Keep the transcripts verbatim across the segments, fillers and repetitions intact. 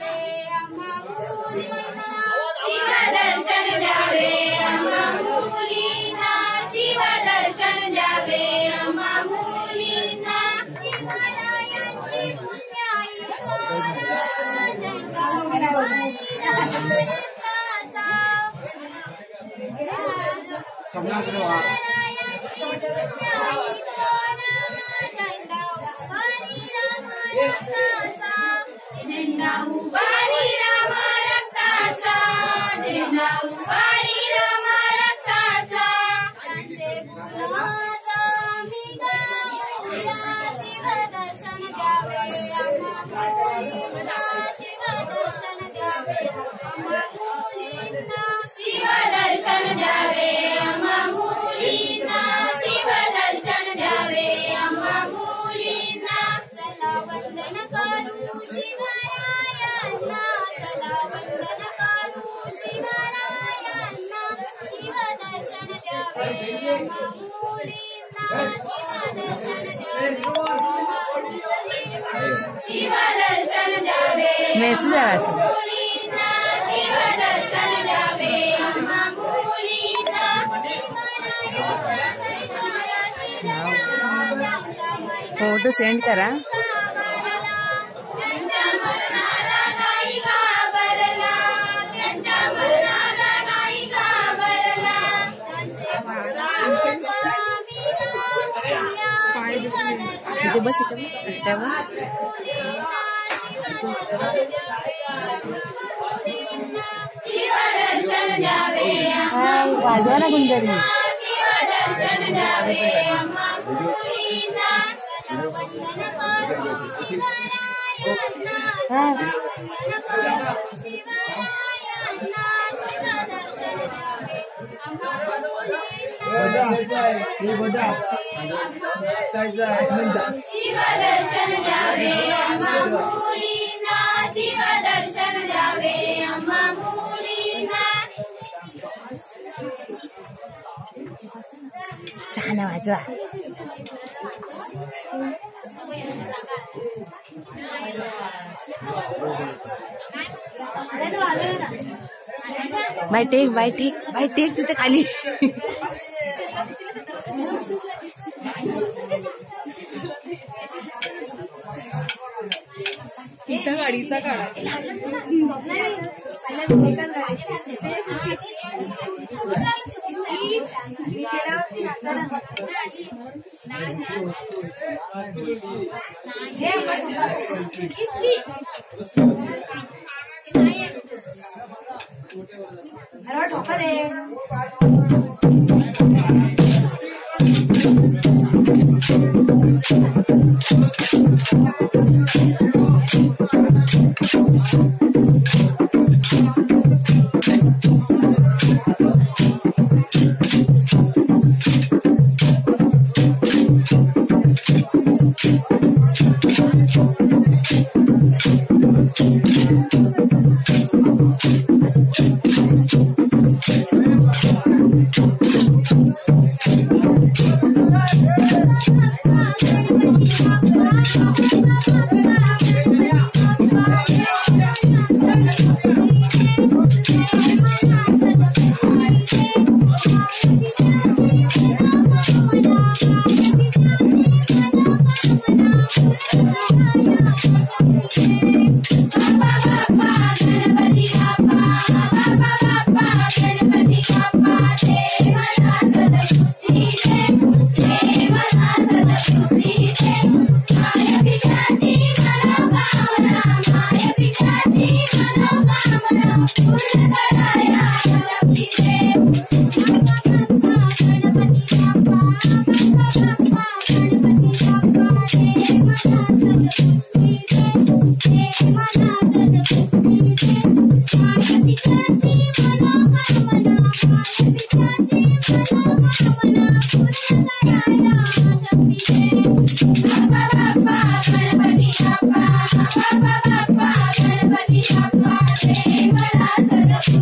झेंडा उभारी राम रक्ताचा, झेंडा उभारी राम रक्ताचा, त्यांचे गुणगान मी गाऊया, शिव दर्शन द्यावे आम्हा मुलींना, शिव दर्शन द्यावे आम्हा मुलींना, शिव दर्शन द्यावे आम्हा मुलींना, शिव दर्शन द्यावे आम्हा मुलींना, चला वंदन करू शिवरायांना, चला वंदन करू शिवरायांना, शिव दर्शन द्यावे आम्हा मुलींना, शिव दर्शन द्यावे आम्हा मुलींना, शिव दर्शन द्यावे आम्हा मुलींना, शिव दर्शन द्यावे आम्हा मुलींना, फोटो सेंड करा. त्यांच्या मरणाला नाही घाबरला, त्यांच्या मरणाला नाही घाबरला, त्यांचे इथे बस त्यावर शिव दर्शन द्यावे वाजवा ना गुंजरी. शिव दर्शन द्यावे आम्हा मुलींना, चला वंदन करू शिवरायांना, चला वंदन करू शिवरायांना, शिव दर्शन द्यावे आम्हा मुलींना, शिव दर्शन द्यावे आम्हा मुलींना, शिव दर्शन द्यावे आम्हा मुलींना. छान वाजवा. बाय टेक बाय टेक बाय टेक तिथे खाली. इथं गाडीचा काढा. Ganpati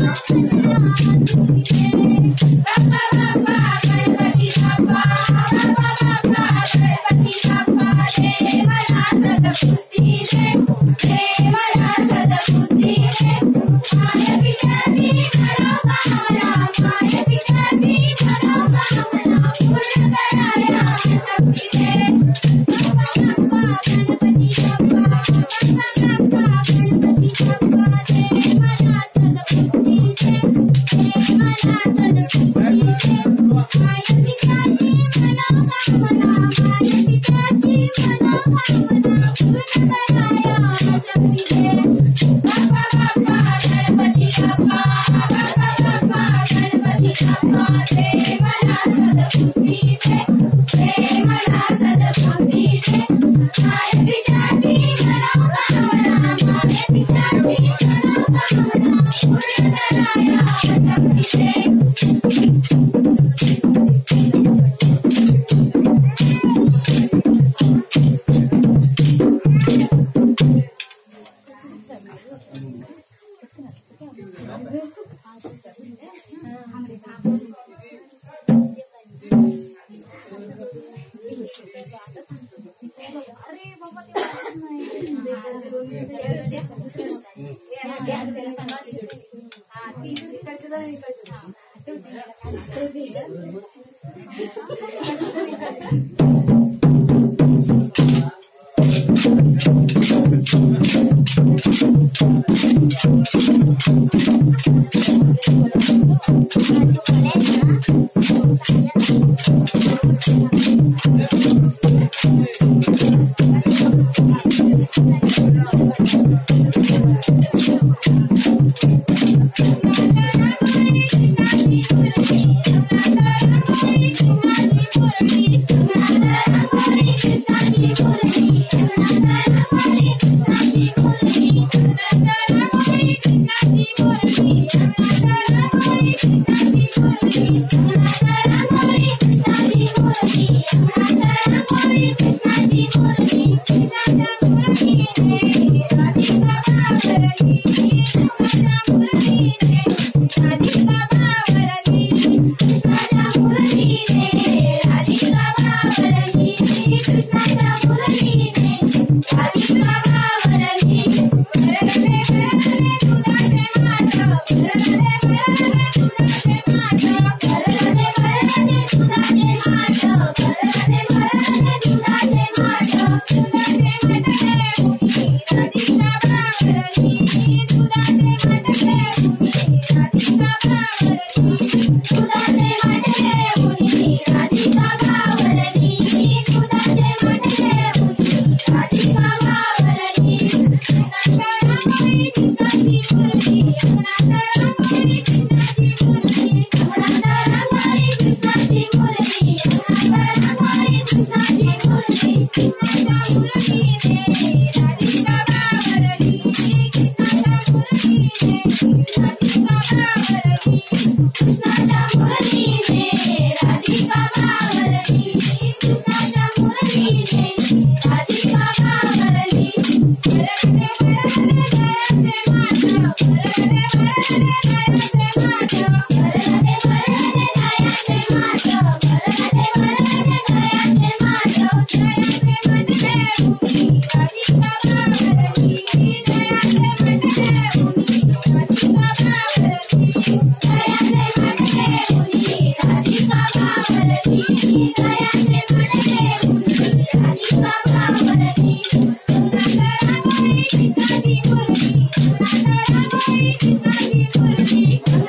Thank you.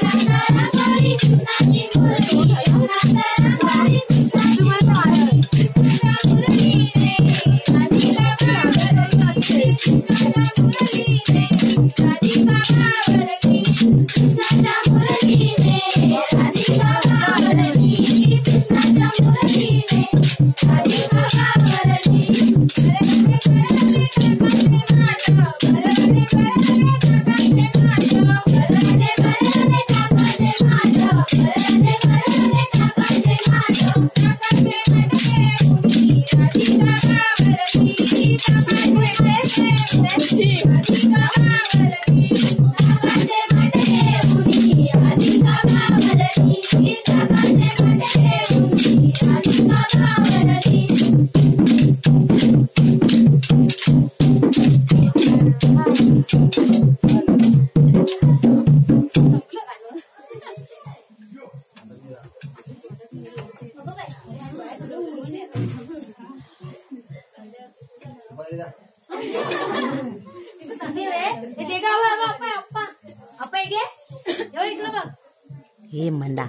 हे मंदा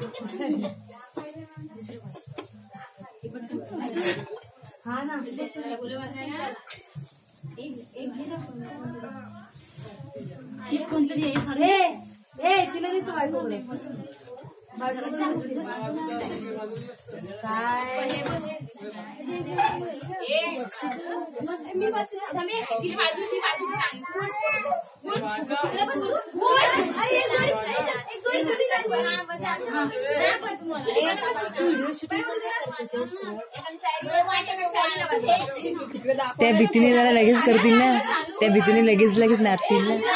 हा ना कोणतरी तिला देतो बायकोकडे काय मी बसते त्या भीतीने जरा लगेच करतील ना त्या भीतीने लगेच लगेच नाचतील ना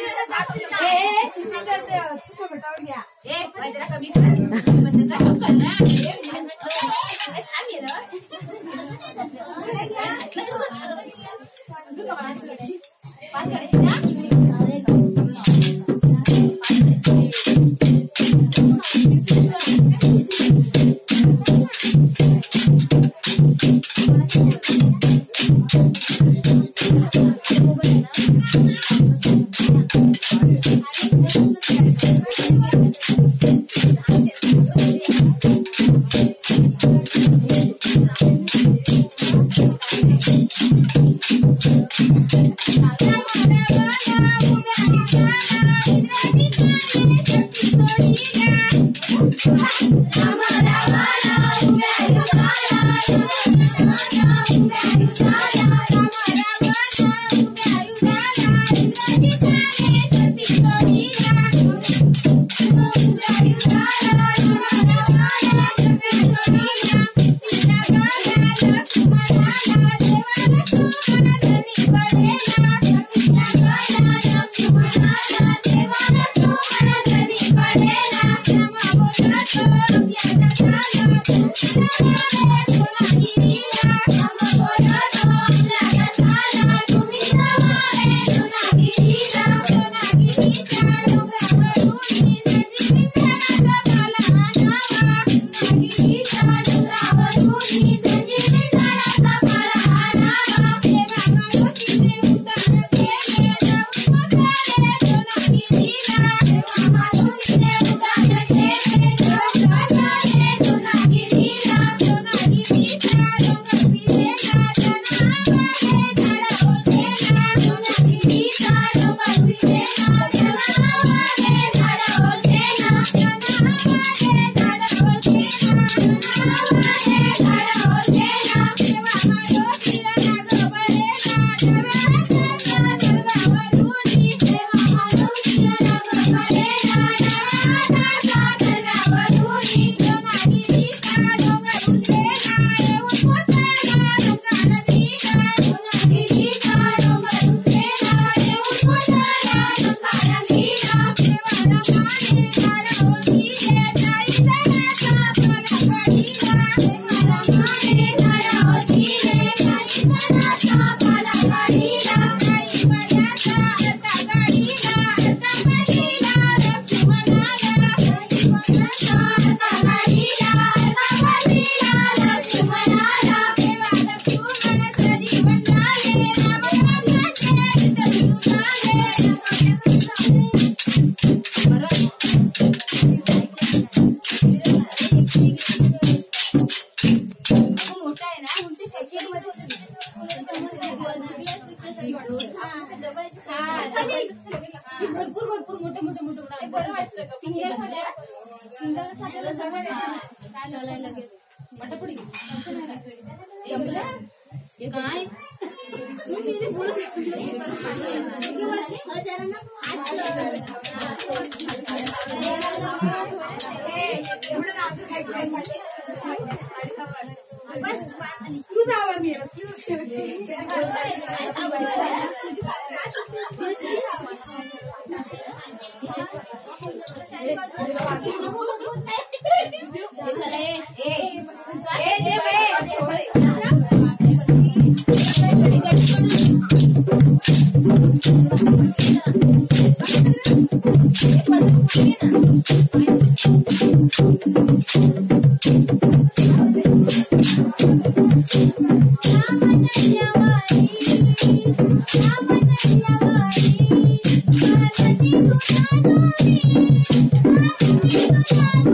भरपूर भरपूर मोठे मोठे मोठे बरं वाटतं का सिंगल सिंगल साठीला जवळ काय लावलाय लगेच मटापडी हे काय Thank you.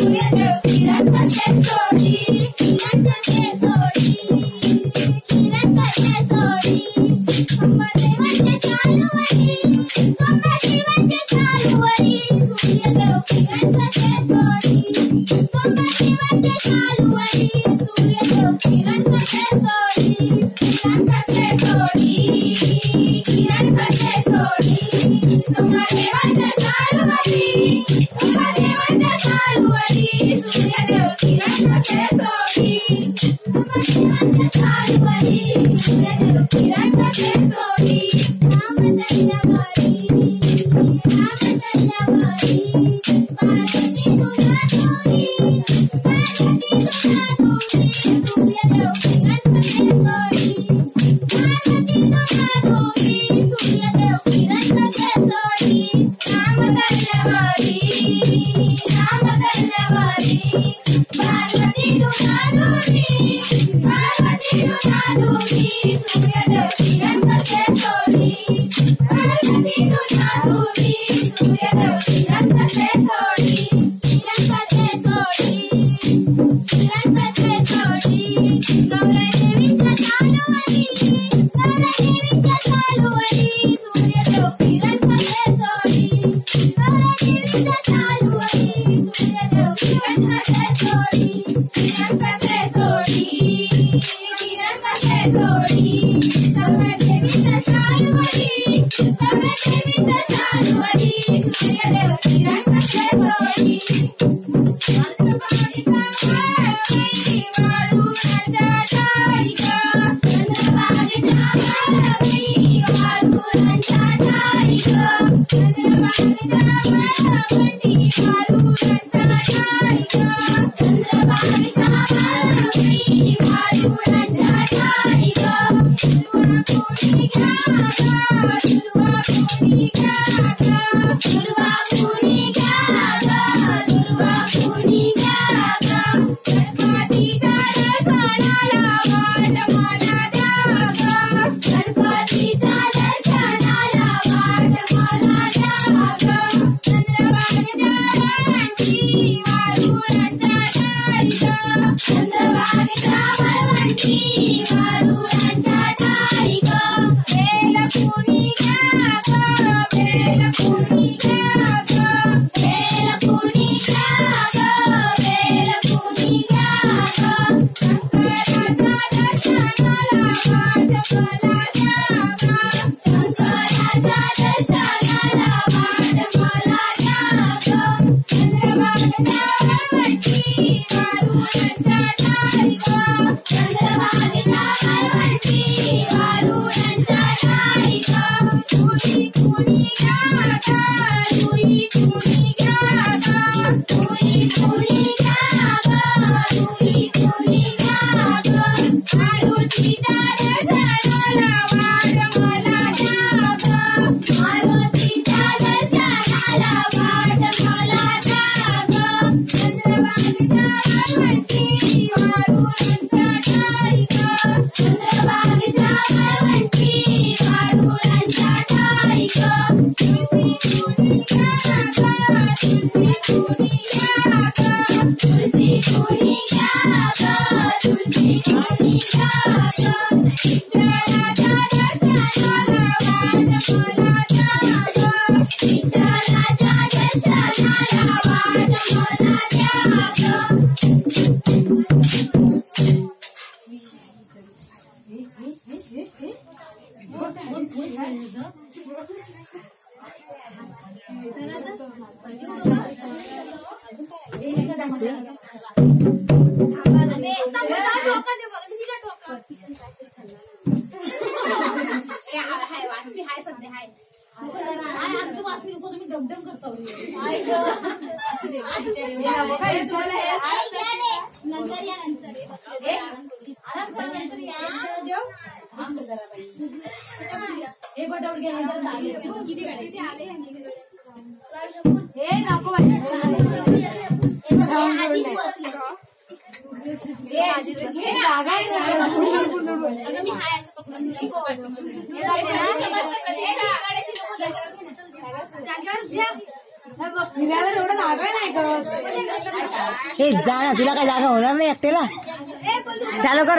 सूर्यदेव किरण कसे सोडी किरण कसे सोडी किरण कसे सोडी अंबादेवाच्या शालूवरी अंबादेवाच्या शालूवरी सूर्यदेव किरण कसे सोडी अंबादेवाच्या शालूवरी सूर्यदेव किरण कसे सोडी किरण कसे सोडी किरण कसे सोडी अंबादेवाच्या शालूवरी अंबादेवाच्या शालूवरी सूर्यदेव किरण कसे सोडी अंबादेवाच्या शालूवरी सूर्यदेव किरण कसे सोडी रामचंद्रावरी रामचंद्रावरी पार्वती तुझ्या दोरी पार्वती तुझ्या दोरी सूर्यदेव किरण कसे सोडी पार्वती तुझ्या दोरी सूर्यदेव किरण कसे सोडी रामचंद्रावरी रामचंद्रावरी पार्वती तुझ्या दोरी पार्वती तुझ्या दोरी सूर्यदेव किरण कसे सोडी पार्वती तुझ्या दोरी सूर्यदेव किरण कसे सोडी किरण कसे सोडी किरण कसे सोडी गौरी देवीच्या शालूवरी गौरी देवीच्या शालूवरी सूर्यदेव किरण कसे सोडी गौरी देवीच्या शालूवरी सूर्यदेव किरण कसे सोडी किरण कसे सोडी किरण कसे सोडी गौरी देवीच्या शालूवरी गौरी देवीच्या शालूवरी सूर्यदेव किरण कसे सोडी चंद्रभागेचा वाळवई वाळूरांच्या ठाईका चंद्रभागेच्या वाळवई वाळूरांच्या ठाईका चंद्रभागेच्या वाळवंटी वाळूरांच्या ठाईका चंद्रभागेच्या वाळवई वाळूरांच्या ठाईका दुर्वा कोणी घ्या दुर्वा कोणी घ्या दुर्वा कोणी घ्या दुर्वा कोणी घ्या गणपतीच्या दर्शनाला वाट मला द्या गणपतीच्या दर्शनाला वाट मला द्या चंद्रभागेच्या वाळवंटी वाळूरांच्या ठाईका चंद्रभागेच्या वाळवंटी वाळूरांच्या ठाईका बेल कोणी घ्या बेल कोणी घ्या बेल कोणी घ्या बेल कोणी घ्या शंकराच्या दर्शनाला वाट मला द्या शंकराच्या दर्शनाला वाट मला द्या चंद्रभागेच्या वाळवंटी वाळूरांच्या ठाईका चंद्रभागेच्या वाळवंटी वाळूरांच्या ठाईका रुई कोणी घ्या रुई कोणी घ्या रुई कोणी घ्या रुई कोणी घ्या मारुतीच्या दर्शनाला वाट मला द्या मारुतीच्या दर्शनाला वाट मला द्या चंद्रभागेच्या वाळवंटी वाळूरांच्या ठाईका चंद्रभागेच्या वाळवंटी वाळूरांच्या ठाईका तुळशी कोणी घ्या तुळशी कोणी घ्या तुळशी कोणी घ्या तुळशी कोणी घ्या विठ्ठलाच्या दर्शनाला वाट मला द्या विठ्ठलाच्या दर्शनाला वाट मला द्या डमडम करतो नंतर या नंतर हे फटाफट घ्या किती काढायचे आले हे नको अगं मी हाय असं पक्का जागेवर फिरायला एवढं जागा नाही का? हे जा ना, तुला काय जागा होणार नाही एकट्याला. चालू कर.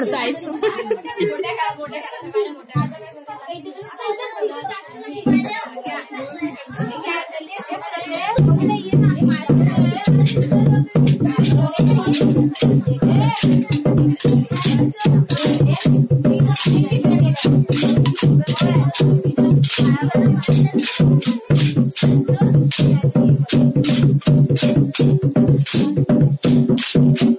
Thank you.